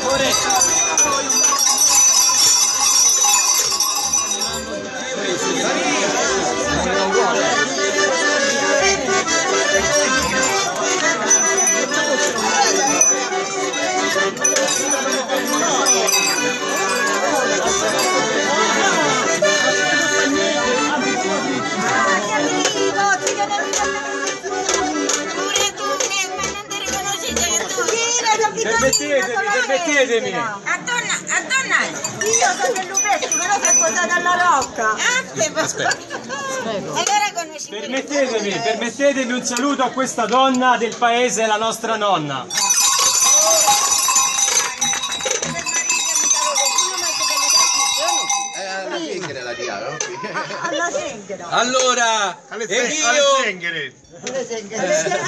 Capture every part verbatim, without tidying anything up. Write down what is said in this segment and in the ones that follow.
Permettetemi, permettetemi! A donna, a donna! Io sono del Lupesco, però sono sposata alla Rocca! Aspetta! Allora conosci. Permettetemi, permettetemi un saluto a questa donna del paese, la nostra nonna! Alla Senghera! Allora, alle e io... zenghere, Alle Senghera!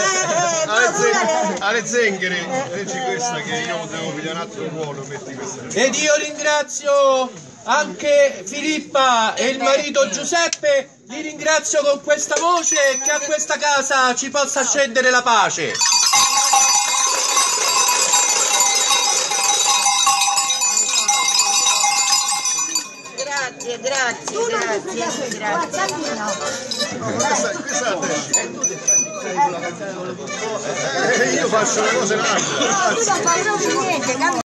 alle zenghere, leggi questa che io devo pigliare un altro ruolo, metti questa. Ed io ringrazio anche Filippa e il marito Giuseppe, li ringrazio con questa voce che a questa casa ci possa scendere la pace. Grazie, grazie, grazie, grazie. Eh, io faccio le cose naturali. Tu non fai proprio niente,